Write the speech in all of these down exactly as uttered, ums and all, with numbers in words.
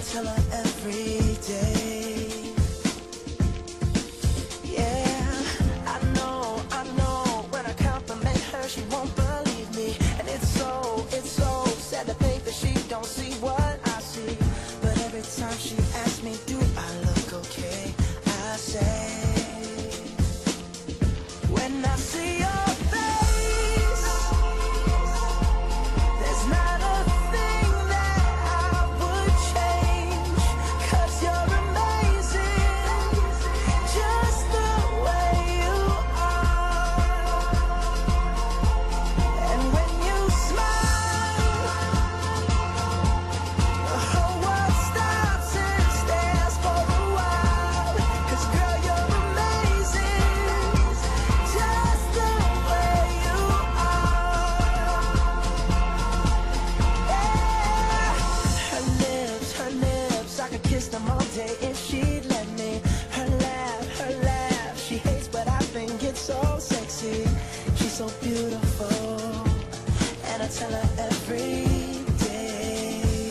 tell her every day. Yeah, I know, I know, when I compliment her she won't believe me. And it's so, it's so sad to think that she don't see what I see. But every time she asks me, do I look okay, I say, when I see your face, there's not a thing that I would change, 'cause you're amazing, just the way you are. And when you smile, the whole world stops and stares for a while. 'Cause girl, you're amazing, just the way you are. Yeah. Her lips, her lips, I could kiss them all day if she'd let me. Her laugh, her laugh, she hates but I think it's so sexy. She's so beautiful, and I tell her every day.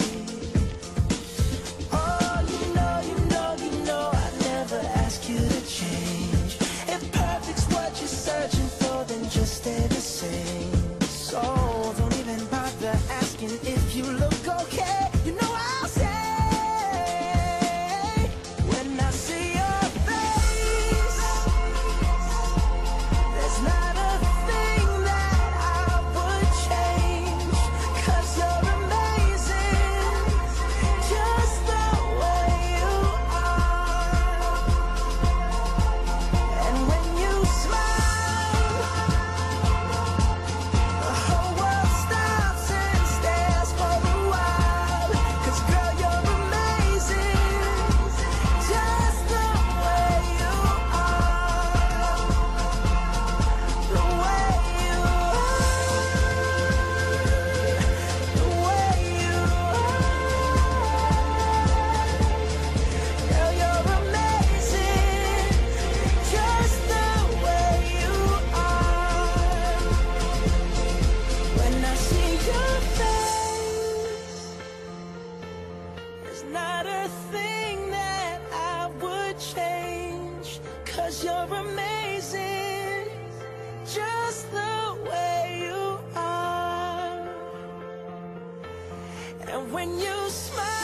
Oh, you know, you know, you know I'd never ask you to change. If perfect's what you're searching for, then just stay the same. So don't even bother asking if you look okay. You know I'll say, when I see your face, there's not a thing that I would change, 'cause you're amazing, just the way you are. And when you smile, the whole world stops and stares for a while. 'Cause girl, you're amazing, just the way you are. The way you are, the way you are. Girl, you're amazing, just the way you are. When I see your face, there's not a thing that I would change, 'cause you're amazing, just the way you are. And when you smile,